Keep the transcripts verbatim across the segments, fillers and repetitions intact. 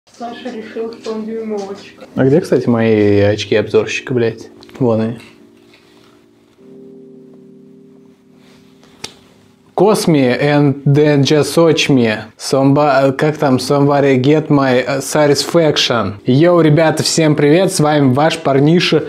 Саша решил, что он дюймовочка. А где, кстати, мои очки обзорщика, блядь? Вон они. Cosme and then just watch me. Somebody, как там? Somebody get my satisfaction. Йоу, ребята, всем привет. С вами ваш парниша.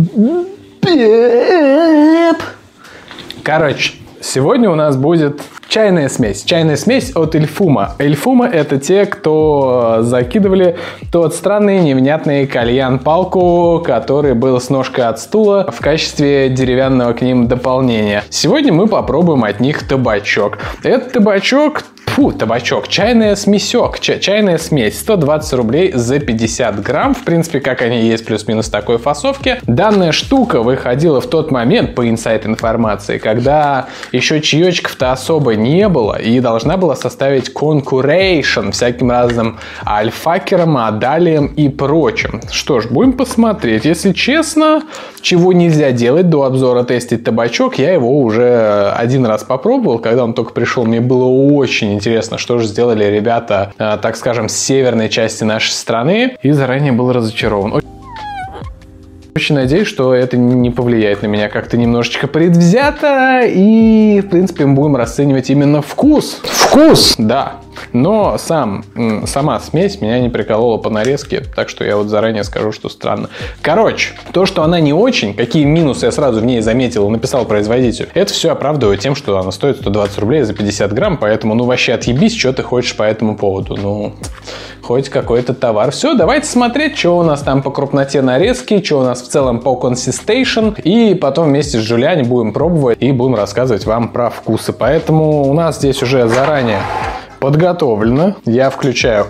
Короче, сегодня у нас будет чайная смесь. Чайная смесь от Эльфума. Эльфума — это те, кто закидывали тот странный невнятный кальян-палку, который был с ножкой от стула в качестве деревянного к ним дополнения. Сегодня мы попробуем от них табачок. Этот табачок... Фу, табачок. Чайная смесек. Ча чайная смесь. сто двадцать рублей за пятьдесят грамм. В принципе, как они есть, плюс-минус такой фасовки. Данная штука выходила в тот момент, по инсайт-информации, когда еще чаечков-то особо не было и должна была составить конкурейшн всяким разным альфакерам, адалиям и прочим. Что ж, будем посмотреть. Если честно, чего нельзя делать до обзора тестить табачок, я его уже один раз попробовал. Когда он только пришел, мне было очень интересно. Интересно, что же сделали ребята, так скажем, с северной части нашей страны, и заранее был разочарован. Очень надеюсь, что это не повлияет на меня как-то немножечко предвзято, и, в принципе, мы будем расценивать именно вкус. Вкус! Да. Но сам, сама смесь меня не приколола по нарезке, так что я вот заранее скажу, что странно. Короче, то, что она не очень, какие минусы я сразу в ней заметил и написал производителю, это все оправдываю тем, что она стоит сто двадцать рублей за пятьдесят грамм, поэтому, ну, вообще отъебись, что ты хочешь по этому поводу. Ну, хоть какой-то товар. Все, давайте смотреть, что у нас там по крупноте нарезки, что у нас в целом по консистейшн, и потом вместе с Джулиани будем пробовать и будем рассказывать вам про вкусы. Поэтому у нас здесь уже заранее подготовлено. Я включаю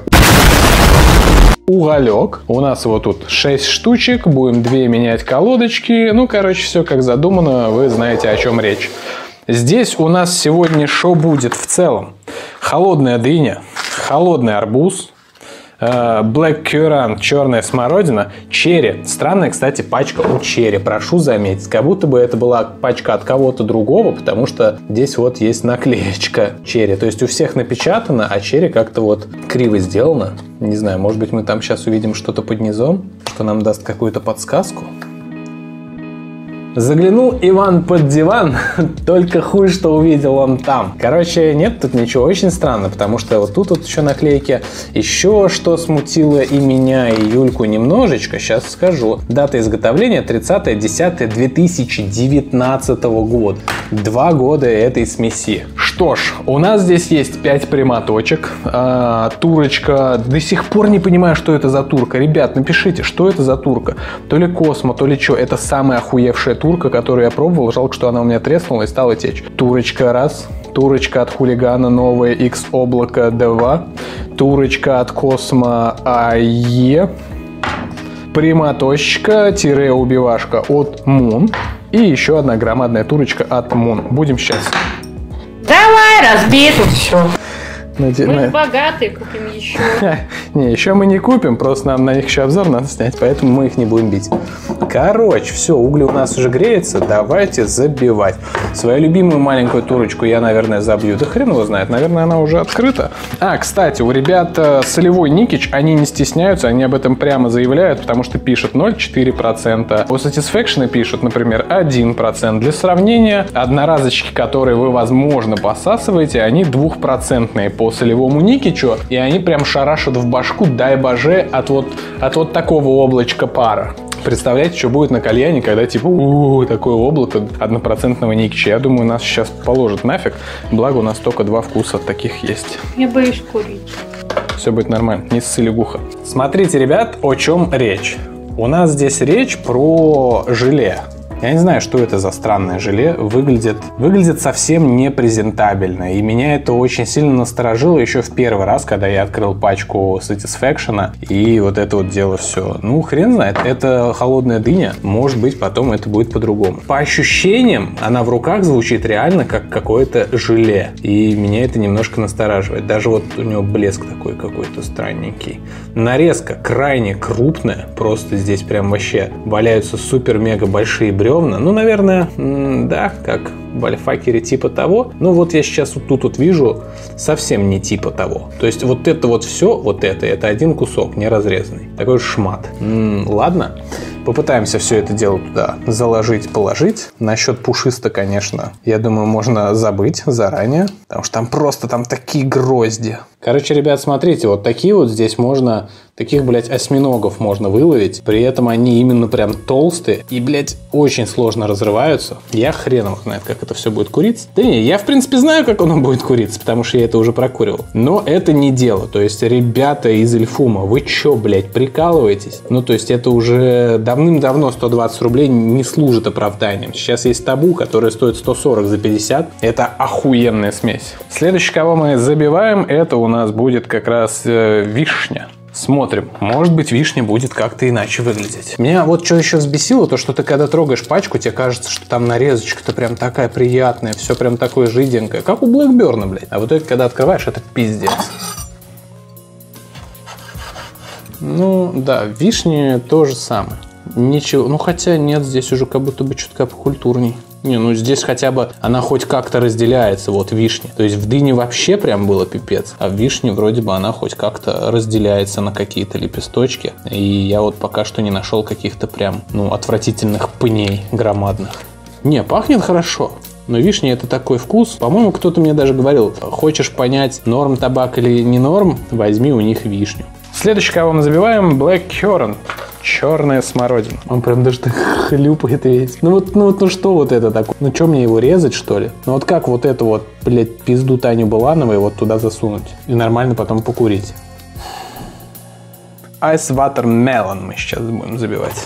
уголек. У нас его тут шесть штучек. Будем две менять колодочки. Ну, короче, все как задумано. Вы знаете, о чем речь. Здесь у нас сегодня что будет в целом? Холодная дыня, холодный арбуз, Black Currant, черная смородина, черри. Странная, кстати, пачка у черри, прошу заметить. Как будто бы это была пачка от кого-то другого, потому что здесь вот есть наклеечка черри. То есть у всех напечатано, а черри как-то вот криво сделано. Не знаю, может быть, мы там сейчас увидим что-то под низом, что нам даст какую-то подсказку. Заглянул Иван под диван, только хуй, что увидел он там. Короче, нет тут ничего, очень странно, потому что вот тут вот еще наклейки. Еще что смутило и меня, и Юльку немножечко, сейчас скажу. Дата изготовления тридцатое десятое две тысячи девятнадцатого года. Два года этой смеси. Что ж, у нас здесь есть пять прямоточек. А, турочка. До сих пор не понимаю, что это за турка. Ребят, напишите, что это за турка. То ли Космо, то ли что. Это самая охуевшая турка, которую я пробовал. Жалко, что она у меня треснула и стала течь. Турочка раз. Турочка от хулигана новая X облако два. Турочка от Космо АЕ. Прямоточка-убивашка от Мун. И еще одна громадная турочка от Мун. Будем сейчас. Давай, разбей тут все. Наде... Мы же богатые, купим еще. Не, еще мы не купим, просто нам на них еще обзор надо снять, поэтому мы их не будем бить. Короче, все, угли у нас уже греются, давайте забивать. Свою любимую маленькую турочку я, наверное, забью. Да хрен его знает, наверное, она уже открыта. А, кстати, у ребят солевой никич, они не стесняются, они об этом прямо заявляют, потому что пишут ноль целых четыре десятых процента. У Satisfaction пишут, например, один процент. Для сравнения, одноразочки, которые вы, возможно, посасываете, они двухпроцентные по солевому никичу, и они прям шарашат в башку, дай боже, от вот, от вот такого облачка пара. Представляете, что будет на кальяне, когда типа у-у-у, такое облако однопроцентного никича. Я думаю, нас сейчас положат нафиг. Благо у нас только два вкуса таких есть. Я боюсь курить. Все будет нормально, не ссы лягуха. Смотрите, ребят, о чем речь. У нас здесь речь про желе. Я не знаю, что это за странное желе. Выглядит, выглядит совсем непрезентабельно. И меня это очень сильно насторожило еще в первый раз, когда я открыл пачку Satisfaction. И вот это вот дело все. Ну, хрен знает. Это холодная дыня. Может быть, потом это будет по-другому. По ощущениям, она в руках звучит реально как какое-то желе. И меня это немножко настораживает. Даже вот у него блеск такой какой-то странненький. Нарезка крайне крупная. Просто здесь прям вообще валяются супер-мега большие бревна. Ну, наверное, да, как вальфакере типа того. Ну вот я сейчас вот тут вот вижу совсем не типа того. То есть вот это вот все, вот это, это один кусок, не разрезанный. Такой шмат. М-м, ладно. Попытаемся все это дело туда заложить, положить. Насчет пушиста, конечно, я думаю, можно забыть заранее, потому что там просто там такие грозди. Короче, ребят, смотрите, вот такие вот здесь можно, таких, блядь, осьминогов можно выловить. При этом они именно прям толстые и, блядь, очень сложно разрываются. Я хрен его знает, как это все будет куриться. Да не, я, в принципе, знаю, как оно будет куриться, потому что я это уже прокуривал. Но это не дело. То есть, ребята из Ильфума, вы чё, блядь, прикалываетесь? Ну, то есть, это уже давным-давно сто двадцать рублей не служит оправданием. Сейчас есть табу, которое стоит сто сорок за пятьдесят. Это охуенная смесь. Следующий, кого мы забиваем, это у нас будет как раз э, вишня. Смотрим. Может быть, вишня будет как-то иначе выглядеть. Меня вот что еще взбесило, то что ты когда трогаешь пачку, тебе кажется, что там нарезочка-то прям такая приятная, все прям такое жиденькое, как у Блэкберна, блядь. А вот это, когда открываешь, это пиздец. Ну, да, вишни то же самое. Ничего, ну хотя нет, здесь уже как будто бы чутка покультурней. Не, ну здесь хотя бы она хоть как-то разделяется, вот вишня. То есть в дыне вообще прям было пипец, а в вишне вроде бы она хоть как-то разделяется на какие-то лепесточки. И я вот пока что не нашел каких-то прям, ну, отвратительных пней громадных. Не, пахнет хорошо. Но вишня это такой вкус. По-моему, кто-то мне даже говорил, хочешь понять, норм табак или не норм, возьми у них вишню. Следующий, кого мы забиваем, Blackcurrant. Черная смородина. Он прям даже так хлюпает весь. Ну вот, ну вот, ну что вот это такое? Ну что, мне его резать, что ли? Ну вот как вот эту вот, блядь, пизду Таню Булановой вот туда засунуть? И нормально потом покурить. Ice Watermelon мы сейчас будем забивать.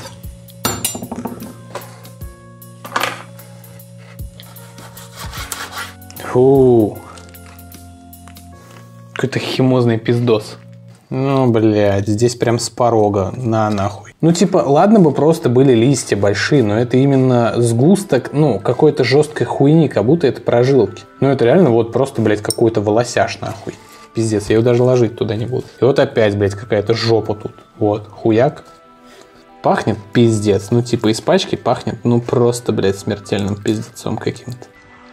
Фу. Какой-то химозный пиздос. Ну, блядь, здесь прям с порога. На нахуй. Ну, типа, ладно бы просто были листья большие, но это именно сгусток, ну, какой-то жесткой хуйни, как будто это прожилки. Ну, это реально вот просто, блядь, какой-то волосяж нахуй. Пиздец, я ее даже ложить туда не буду. И вот опять, блядь, какая-то жопа тут. Вот, хуяк. Пахнет пиздец. Ну, типа, из пачки пахнет, ну, просто, блядь, смертельным пиздецом каким-то.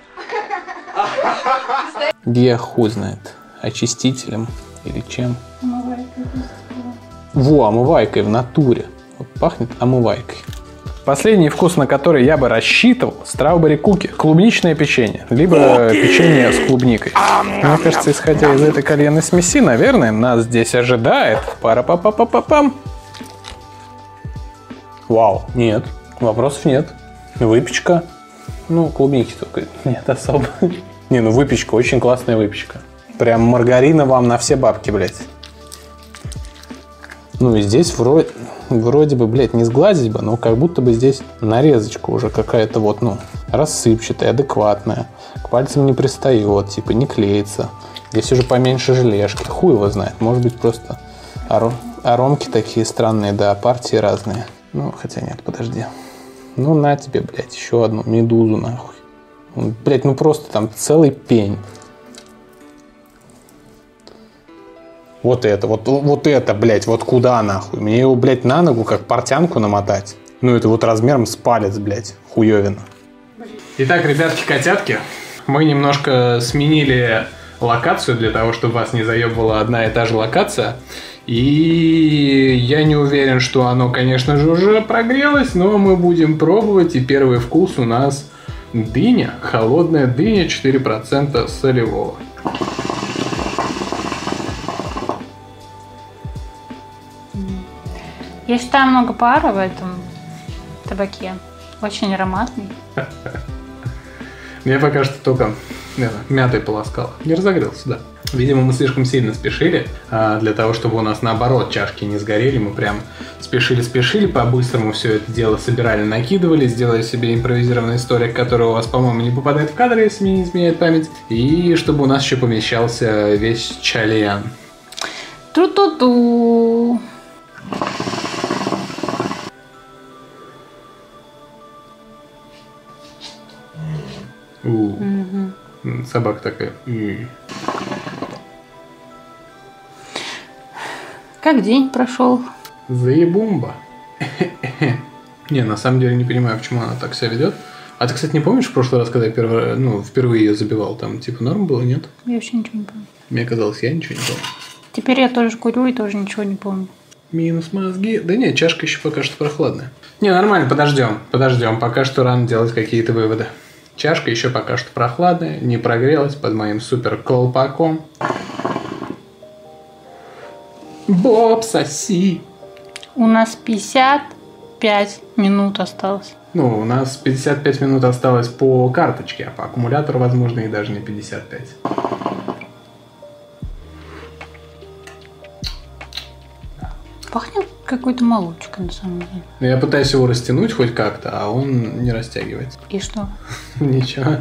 Я хуй знает. Очистителем или чем. Омывайкой. Во, омывайкой в натуре. Вот пахнет омывайкой. Последний вкус, на который я бы рассчитывал, страубери куки. Клубничное печенье. Либо печенье с клубникой. Мне кажется, исходя из этой кальянной смеси, наверное, нас здесь ожидает пара-па-па-па-па-пам. Вау, нет, вопросов нет. Выпечка. Ну, клубники только нет особо. Не, ну выпечка, очень классная выпечка. Прям маргарина вам на все бабки, блядь. Ну и здесь вроде, вроде бы, блядь, не сглазить бы, но как будто бы здесь нарезочка уже какая-то вот, ну, рассыпчатая, адекватная. К пальцам не пристает, типа не клеится. Здесь уже поменьше желешки. Хуй его знает. Может быть, просто аром, аромки такие странные, да, партии разные. Ну, хотя нет, подожди. Ну, на тебе, блядь, еще одну медузу, нахуй. Блядь, ну просто там целый пень. Вот это, вот, вот это, блядь, вот куда нахуй? Мне его, блядь, на ногу как портянку намотать. Ну, это вот размером с палец, блядь, хуёвина. Итак, ребятки-котятки, мы немножко сменили локацию для того, чтобы вас не заебывала одна и та же локация. И я не уверен, что оно, конечно же, уже прогрелось, но мы будем пробовать. И первый вкус у нас дыня, холодная дыня, четыре процента солевого. Я считаю, много пара в этом табаке. Очень ароматный. Я пока что только мятой полоскал. Не разогрелся, да. Видимо, мы слишком сильно спешили. А для того, чтобы у нас наоборот чашки не сгорели, мы прям спешили-спешили, по-быстрому все это дело собирали, накидывали, сделали себе импровизированный столик, который у вас, по-моему, не попадает в кадр, если мне не изменяет память. И чтобы у нас еще помещался весь чальян. Ту-ту-ту. У, угу. Собака такая. И... Как день прошел? Заебумба. Не, на самом деле не понимаю, почему она так себя ведет. А ты, кстати, не помнишь в прошлый раз, когда я первый, ну, впервые ее забивал, там типа норм было, нет? Я вообще ничего не помню. Мне казалось, я ничего не помню. Теперь я тоже курю и тоже ничего не помню. Минус мозги. Да нет, чашка еще пока что прохладная. Не, нормально, подождем, подождем. Пока что рано делать какие-то выводы. Чашка еще пока что прохладная, не прогрелась под моим супер колпаком. Боб, соси. У нас пятьдесят пять минут осталось. Ну, у нас пятьдесят пять минут осталось по карточке, а по аккумулятору, возможно, и даже не пятьдесят пять. Пахнет какой-то молочкой, на самом деле. Но я пытаюсь его растянуть хоть как-то, а он не растягивается. И что? Ничего.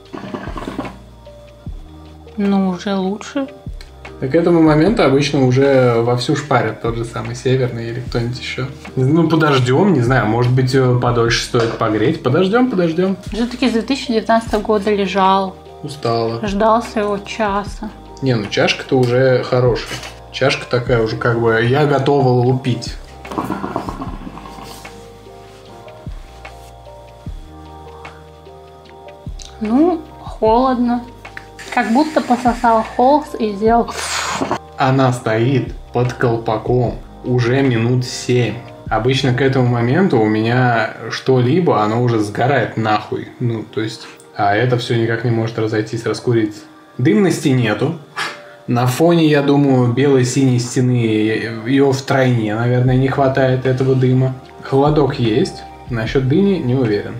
Ну, уже лучше. И к этому моменту обычно уже вовсю шпарят тот же самый Северный или кто-нибудь еще. Ну, подождем, не знаю, может быть, подольше стоит погреть. Подождем, подождем. Все-таки с две тысячи девятнадцатого года лежал. Устала. Ждал своего часа. Не, ну чашка-то уже хорошая. Чашка такая уже как бы, я готова лупить. Ну, холодно. Как будто пососал холст и сделал... Она стоит под колпаком уже минут семь. Обычно к этому моменту у меня что-либо, оно уже сгорает нахуй. Ну, то есть... А это все никак не может разойтись, раскуриться. Дымности нету. На фоне, я думаю, бело-синей стены ее втройне, наверное, не хватает этого дыма. Холодок есть. Насчет дыни не уверен.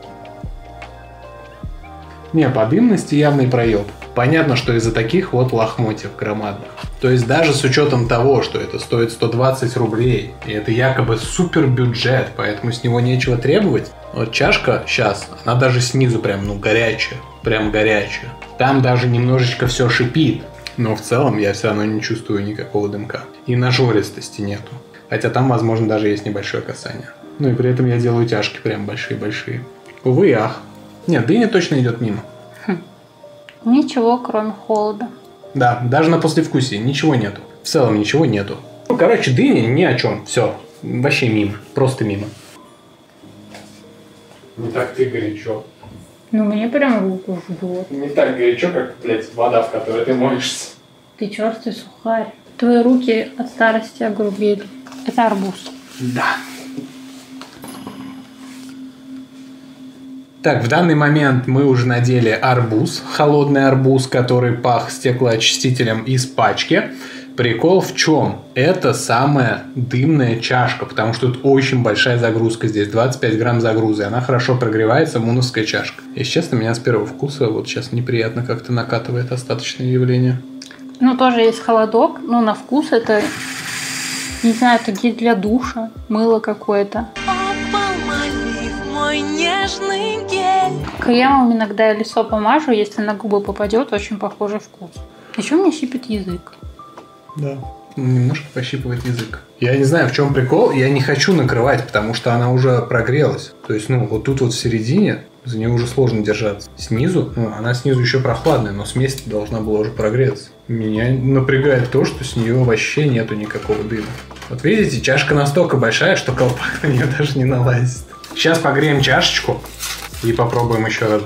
Не, по дымности явный проеб. Понятно, что из-за таких вот лохмотьев громадных. То есть даже с учетом того, что это стоит сто двадцать рублей, и это якобы супер бюджет, поэтому с него нечего требовать. Вот чашка сейчас, она даже снизу прям, ну, горячая. Прям горячая. Там даже немножечко все шипит. Но в целом я все равно не чувствую никакого дымка. И нажористости нету. Хотя там, возможно, даже есть небольшое касание. Ну и при этом я делаю тяжки прям большие-большие. Увы и ах. Нет, дыня точно идет мимо. Хм. Ничего, кроме холода. Да, даже на послевкусии ничего нету. В целом ничего нету. Ну, короче, дыня ни о чем. Все. Вообще мимо. Просто мимо. Не так ты горячо. Ну, мне прям руку жгет. Не так горячо, как, блядь, вода, в которой ты моешься. Ты черствый сухарь. Твои руки от старости огрубели. Это арбуз. Да. Так, в данный момент мы уже надели арбуз. Холодный арбуз, который пах стеклоочистителем из пачки. Прикол в чем? Это самая дымная чашка, потому что тут очень большая загрузка здесь, двадцать пять грамм загрузы, она хорошо прогревается, муновская чашка. Если честно, меня с первого вкуса вот сейчас неприятно как-то накатывает остаточное явление. Ну, тоже есть холодок, но на вкус это, не знаю, это гель для душа, мыло какое-то. Мой нежный гель. Кремом иногда я лицо помажу, если на губы попадет, очень похожий вкус. Еще мне щипит язык. Да, немножко пощипывает язык. Я не знаю, в чем прикол, я не хочу накрывать, потому что она уже прогрелась. То есть, ну, вот тут вот в середине, за нее уже сложно держаться. Снизу, ну, она снизу еще прохладная, но смесь должна была уже прогреться. Меня напрягает то, что с нее вообще нету никакого дыма. Вот видите, чашка настолько большая, что колпак на нее даже не налазит. Сейчас погреем чашечку и попробуем еще разок.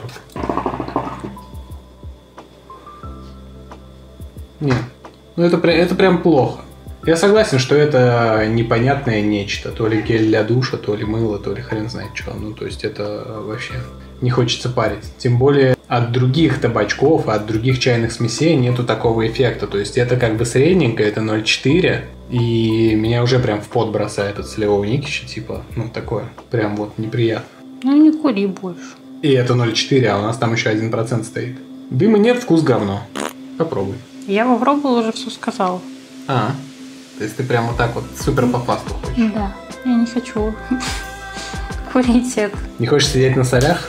Нет. Ну, это, это прям плохо. Я согласен, что это непонятное нечто. То ли гель для душа, то ли мыло, то ли хрен знает что. Ну, то есть это вообще не хочется парить. Тем более от других табачков, от других чайных смесей нету такого эффекта. То есть это как бы средненькое, это ноль целых четыре десятых. И меня уже прям в пот бросает от солевого никища, типа, ну, такое. Прям вот неприятно. Ну, не кури больше. И это ноль целых четыре десятых, а у нас там еще один процент стоит. Дыма нет, вкус говно. Попробуй. Я попробовала, уже все сказала. А, то есть ты прям вот так вот супер по фасту хочешь? Да, я не хочу курить это. Не хочешь сидеть на солях?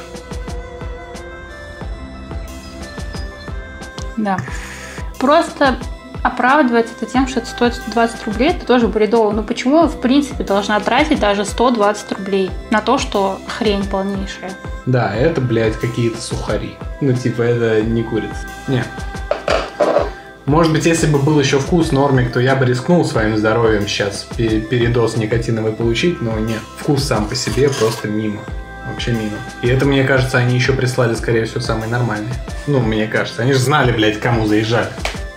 Да. Просто оправдывать это тем, что это стоит сто двадцать рублей, это тоже бредово. Но почему я, в принципе, должна тратить даже сто двадцать рублей на то, что хрень полнейшая? Да, это, блядь, какие-то сухари. Ну, типа, это не курица. Не. Может быть, если бы был еще вкус нормик, то я бы рискнул своим здоровьем сейчас передоз никотиновый получить, но нет. Вкус сам по себе просто мимо. Вообще минус. И это, мне кажется, они еще прислали, скорее всего, самые нормальные. Ну, мне кажется. Они же знали, блядь, кому заезжать.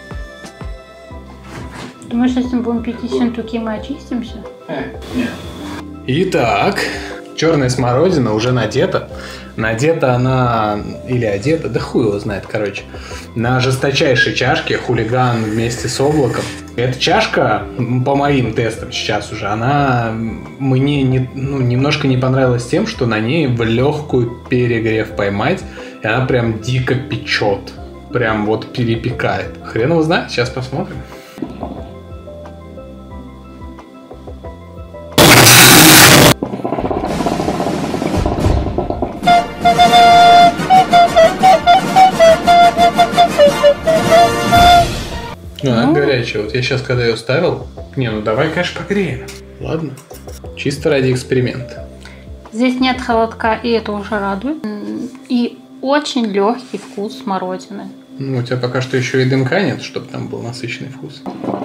Думаешь, если мы будем пить ессентуки, мы очистимся? Э, нет. Итак, черная смородина уже надета. Надета она, или одета, да хуй его знает, короче, на жесточайшей чашке хулиган вместе с облаком. Эта чашка, по моим тестам сейчас уже, она мне не, ну, немножко не понравилась тем, что на ней в легкую перегрев поймать, и она прям дико печет. Прям вот перепекает. Хрен его знает, сейчас посмотрим. Ну, она горячая. Вот я сейчас, когда ее ставил... Не, ну давай, конечно, погреем. Ладно. Чисто ради эксперимента. Здесь нет холодка, и это уже радует. И очень легкий вкус смородины. Ну, у тебя пока что еще и дымка нет, чтобы там был насыщенный вкус.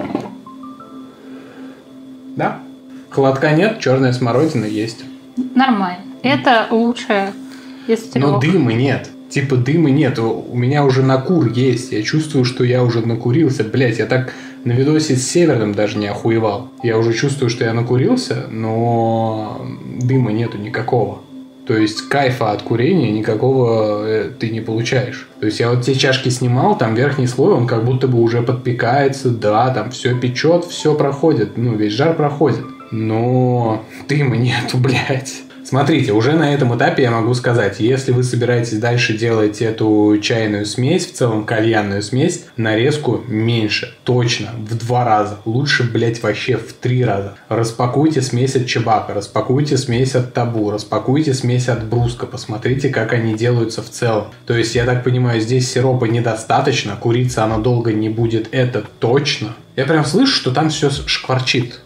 Да. Холодка нет, черная смородина есть. Нормально. Это лучшее из трех. Но дыма нет. Типа дыма нет. У меня уже накур есть. Я чувствую, что я уже накурился. Блять, я так на видосе с Северным даже не охуевал. Я уже чувствую, что я накурился, но дыма нету никакого. То есть кайфа от курения никакого ты не получаешь. То есть я вот те чашки снимал, там верхний слой, он как будто бы уже подпекается, да, там все печет, все проходит, ну весь жар проходит. Но дыма нету, блядь. Смотрите, уже на этом этапе я могу сказать, если вы собираетесь дальше делать эту чайную смесь, в целом кальянную смесь, нарезку меньше, точно, в два раза, лучше, блять, вообще в три раза. Распакуйте смесь от чебака, распакуйте смесь от табу, распакуйте смесь от бруска, посмотрите, как они делаются в целом. То есть, я так понимаю, здесь сиропа недостаточно, куриться она долго не будет, это точно. Я прям слышу, что там все шкварчит.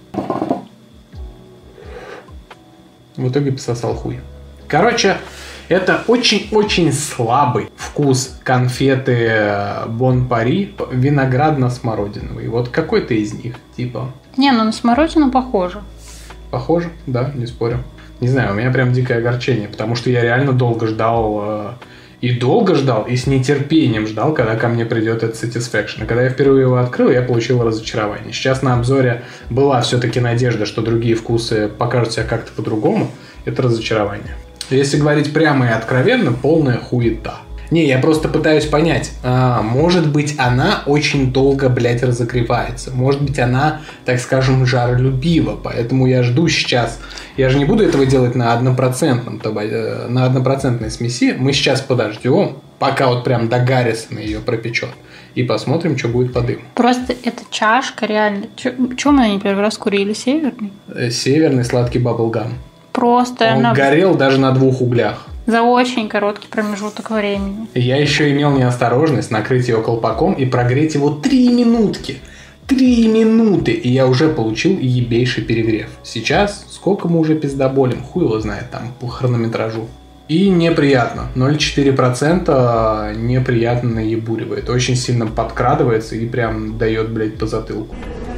В итоге пососал хуй. Короче, это очень-очень слабый вкус конфеты Бон Пари виноградно-смородиновый. Вот какой-то из них, типа. Не, ну на смородину похоже. Похоже? Да, не спорю. Не знаю, у меня прям дикое огорчение, потому что я реально долго ждал... И долго ждал, и с нетерпением ждал, когда ко мне придет этот Satisfaction. И когда я впервые его открыл, я получил разочарование. Сейчас на обзоре была все-таки надежда, что другие вкусы покажут себя как-то по-другому. Это разочарование. Если говорить прямо и откровенно, полная хуета. Не, я просто пытаюсь понять. А, может быть, она очень долго, блядь, разогревается. Может быть, она, так скажем, жаролюбива. Поэтому я жду сейчас. Я же не буду этого делать на однопроцентном, на однопроцентной смеси. Мы сейчас подождем, пока вот прям до Гаррисона ее пропечет. И посмотрим, что будет по дыму. Просто эта чашка реально... Чего мы не первый раз курили? Северный? Северный сладкий баблгам. Просто... Он она... горел даже на двух углях. За очень короткий промежуток времени. Я еще имел неосторожность накрыть его колпаком и прогреть его три минутки. Три минуты, и я уже получил ебейший перегрев. Сейчас, сколько мы уже пиздоболим, хуй его знает там по хронометражу. И неприятно. ноль целых четыре десятых процента неприятно наебуривает. Очень сильно подкрадывается и прям дает, блядь, по затылку.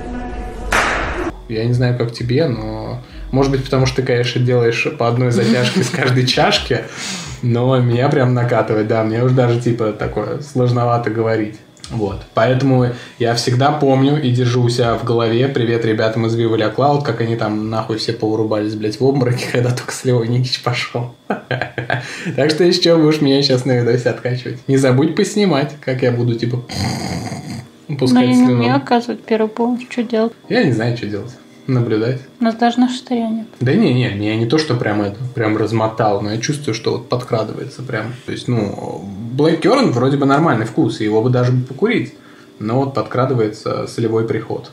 Я не знаю, как тебе, но... Может быть, потому что ты, конечно, делаешь по одной затяжке с каждой чашки, но меня прям накатывает, да, мне уже даже, типа, такое сложновато говорить. Вот, поэтому я всегда помню и держу у себя в голове, привет ребятам из Viva La Cloud, как они там нахуй все повырубались, блядь, в обмороке, когда только Сливой Никич пошел. Так что еще будешь меня сейчас на видосе откачивать. Не забудь поснимать, как я буду, типа, пускать слюну. Но я не умею оказывать первую помощь, что делать? Я не знаю, что делать. Наблюдать. У нас даже на штыре нет. Да не, не, я не то, что прям это, прям размотал, но я чувствую, что вот подкрадывается прям. То есть, ну, Black Currant вроде бы нормальный вкус, и его бы даже покурить, но вот подкрадывается солевой приход.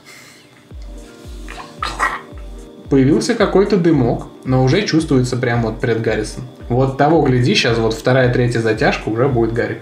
Появился какой-то дымок, но уже чувствуется прям вот пред Гаррисон. Вот того гляди, сейчас вот вторая, третья затяжка, уже будет Гарик.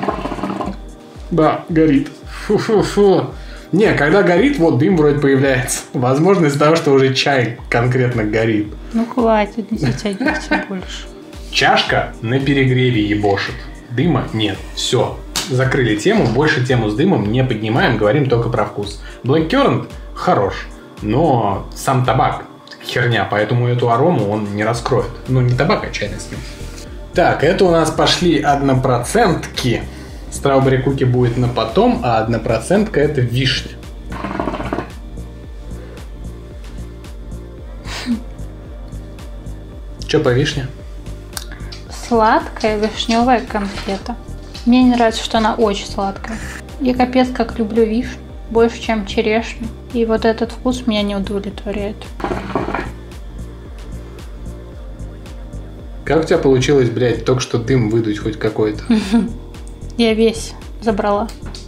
Да, горит. Фу-фу-фу. Не, когда горит, вот дым вроде появляется. Возможно, из-за того, что уже чай конкретно горит. Ну, хватит, не затягивайся больше. Чашка на перегреве ебошит. Дыма нет. Все. Закрыли тему. Больше тему с дымом не поднимаем. Говорим только про вкус. Black Currant хорош. Но сам табак херня, поэтому эту арому он не раскроет. Ну, не табак, а чайная смесь. Так, это у нас пошли однопроцентки. Стrawberry куки будет на потом, а однопроцентка это вишня. Че по вишне? Сладкая вишневая конфета. Мне не нравится, что она очень сладкая. Я капец как люблю вишню, больше, чем черешню. И вот этот вкус меня не удовлетворяет. Как у тебя получилось, блядь, только что дым выдуть хоть какой-то? Я весь забрала.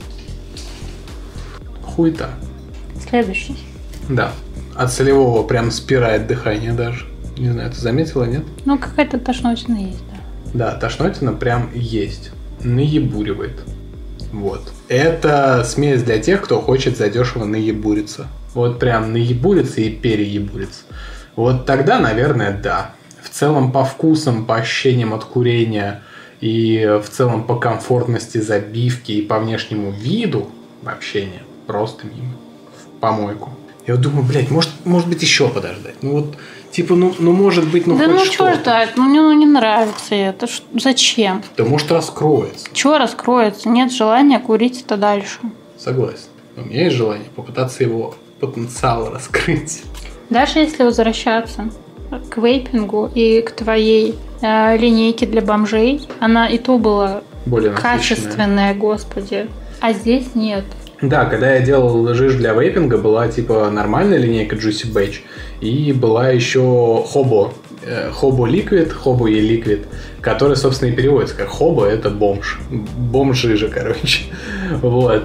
Хуйта. Следующий. Да. От солевого прям спирает дыхание даже. Не знаю, ты заметила, нет? Ну, какая-то тошнотина есть, да. Да, тошнотина прям есть. Наебуривает. Вот. Это смесь для тех, кто хочет задешево наебуриться. Вот прям наебуриться и переебуриться. Вот тогда, наверное, да. В целом по вкусам, по ощущениям от курения и в целом по комфортности забивки и по внешнему виду вообще нет. Просто мимо. В помойку. Я вот думаю, блядь, может, может быть еще подождать. Ну вот, типа, ну, ну может быть, ну да хоть ну что-то. что ждать? Ну мне ну, не нравится это. Ш- Зачем? Да может раскроется. Чего раскроется? Нет желания курить это дальше. Согласен. У меня есть желание попытаться его потенциал раскрыть. Даже если возвращаться к вейпингу и к твоей э, линейке для бомжей, она и то была Более качественная, господи. А здесь нет. Да, когда я делал жиж для вейпинга, была типа нормальная линейка Juicy Batch и была еще Hobo. Hobo Liquid, Hobo и Liquid, который, собственно, и переводится как Hobo, это бомж. Бомж жижа, короче. Вот,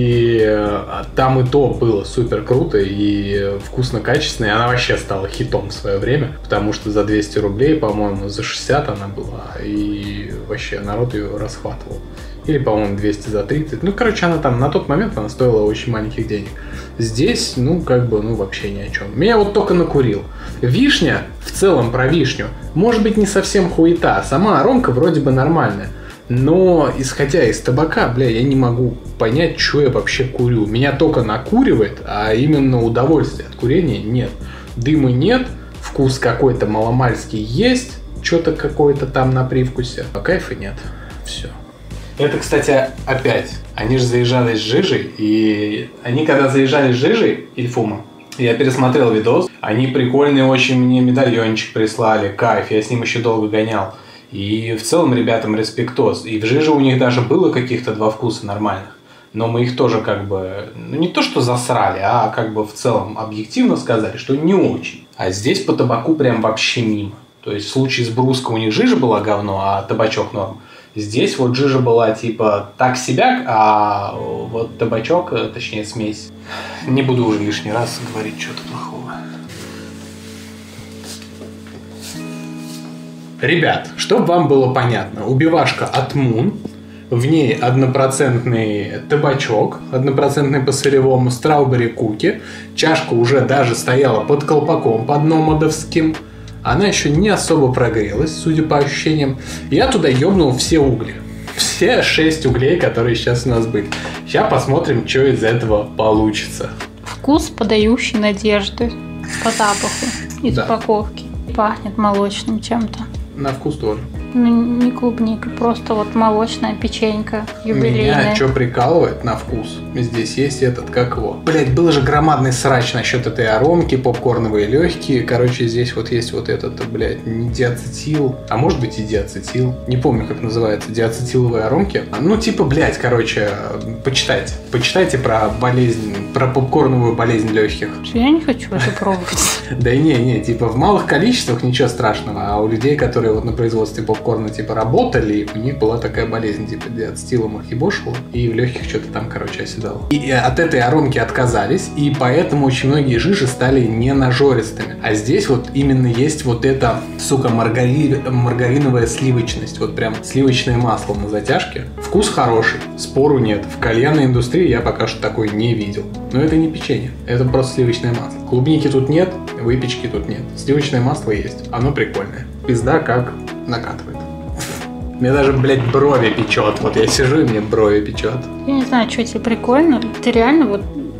и там и то было супер круто и вкусно, качественно, и она вообще стала хитом в свое время, потому что за двести рублей, по-моему, за шестьдесят она была, и вообще народ ее расхватывал. Или, по-моему, двести за тридцать. Ну, короче, она там на тот момент она стоила очень маленьких денег. Здесь, ну, как бы, ну, вообще ни о чем. Меня вот только накурил. Вишня, в целом про вишню, может быть, не совсем хуета. Сама аромка вроде бы нормальная. Но, исходя из табака, бля, я не могу понять, что я вообще курю. Меня только накуривает, а именно удовольствия от курения нет. Дыма нет, вкус какой-то маломальский есть, что-то какое-то там на привкусе. А кайфа нет. Все. Это, кстати, опять. Они же заезжали с жижей, и они когда заезжали с жижей, Ильфума, я пересмотрел видос, они прикольные очень мне медальончик прислали, кайф, я с ним еще долго гонял. И в целом ребятам респектоз. И в жиже у них даже было каких-то два вкуса нормальных. Но мы их тоже как бы, ну не то что засрали, а как бы в целом объективно сказали, что не очень. А здесь по табаку прям вообще мимо. То есть в случае с бруской у них жижа была говно, а табачок норм. Здесь вот жижа была типа так себя, а вот табачок, точнее смесь. Не буду уже лишний раз говорить что-то плохого. Ребят, чтобы вам было понятно, убивашка от Moon, в ней однопроцентный табачок, однопроцентный по сырьевому Strawberry куки, чашка уже даже стояла под колпаком, под номадовским. Она еще не особо прогрелась, судя по ощущениям. Я туда ёбнул все угли. Все шесть углей, которые сейчас у нас были. Сейчас посмотрим, что из этого получится. Вкус, подающий надежды по запаху из Да. упаковки. Пахнет молочным чем-то. На вкус тоже. Ну, не клубника, просто вот молочная печенька юбилейная. Меня что прикалывает на вкус? Здесь есть этот, как его. Блять, был же громадный срач насчет этой аромки, попкорновые легкие. Короче, здесь вот есть вот этот, блять, не диацетил, а может быть и диацетил. Не помню, как называется, диацетиловые аромки. Ну, типа, блять, короче, почитайте. Почитайте про болезнь, про попкорновую болезнь легких. Я не хочу это пробовать. Да не, не, типа в малых количествах ничего страшного, а у людей, которые вот на производстве попкорна типа работали, у них была такая болезнь, типа диацетилом архибошила, и в легких что-то там, короче, оседало. И от этой аромки отказались, и поэтому очень многие жижи стали не нажористыми. А здесь вот именно есть вот эта, сука, маргари... маргариновая сливочность, вот прям сливочное масло на затяжке. Вкус хороший, спору нет. В кальянной индустрии я пока что такой не видел. Но это не печенье, это просто сливочное масло. Клубники тут нет, выпечки тут нет. Сливочное масло есть, оно прикольное. Пизда как накатывает. Мне даже, блядь, брови печет. Вот я сижу, и мне брови печет. Я не знаю, что тебе прикольно. Ты реально вот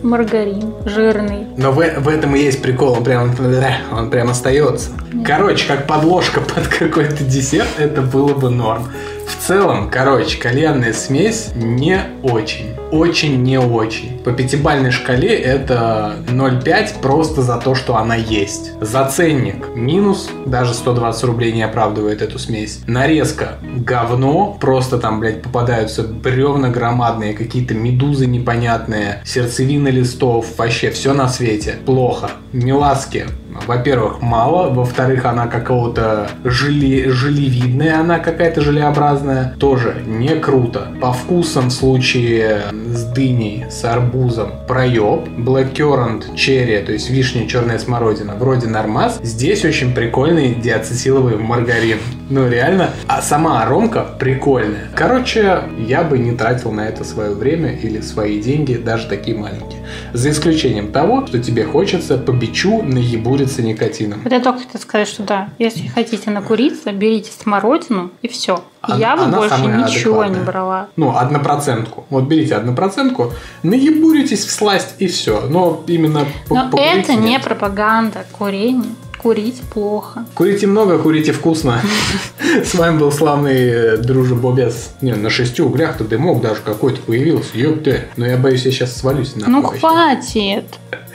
Маргарин жирный. Но в, в этом и есть прикол, он прям, он прям остается. Короче, как подложка под какой-то десерт, это было бы норм. В целом, короче, кальянная смесь не очень. Очень не очень. По пятибалльной шкале это ноль целых пять десятых просто за то, что она есть. За ценник минус, даже сто двадцать рублей не оправдывает эту смесь. Нарезка говно, просто там, блядь, попадаются бревна громадные, какие-то медузы непонятные, сердцевины листов, вообще все на свете. Плохо. Меласки, во-первых, мало, во-вторых, она какого-то желе, желевидная, она какая-то желеобразная, тоже не круто. По вкусам в случае с дыней, с арбузом проеб, blackcurrant, черри, то есть вишня, черная смородина, вроде нормас. Здесь очень прикольный диацетиловый маргарин. Ну реально, а сама аромка прикольная. Короче, я бы не тратил на это свое время или свои деньги, даже такие маленькие. За исключением того, что тебе хочется по бичу наебуриться никотином. Вот я только хотела сказать, что да, если хотите накуриться, берите смородину и все. Она, я бы больше ничего адекватная. не брала. Ну, однопроцентку. Вот берите однопроцентку, наебуритесь в сласть и все. Но именно Но это не нет. пропаганда курения. Курить плохо. Курите много, курите вкусно. С вами был славный дружа Бобес. Не, на шести углях-то дымок даже какой-то появился. Ёпты. Но я боюсь, я сейчас свалюсь. Ну хватит.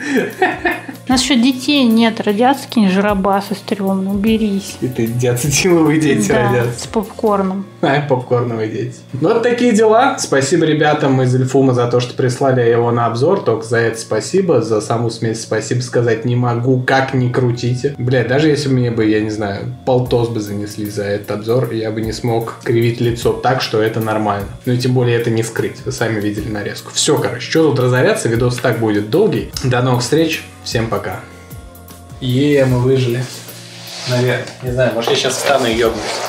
У нас еще детей нет. Родятся какие-нибудь жиробасы стрёмные. Уберись. Это диацетиловые дети да, родятся. с попкорном. А, попкорновые дети. Ну, вот такие дела. Спасибо ребятам из Ильфума за то, что прислали его на обзор. Только за это спасибо. За саму смесь спасибо сказать не могу. Как ни крутите. Блядь, даже если мне бы, я не знаю, полтос бы занесли за этот обзор, я бы не смог кривить лицо так, что это нормально. Ну и тем более это не скрыть. Вы сами видели нарезку. Все, короче, что тут разоряться? Видос так будет долгий. До новых встреч. Всем пока. Е, мы выжили. Наверное. Не знаю, может я сейчас встану и ёбнусь.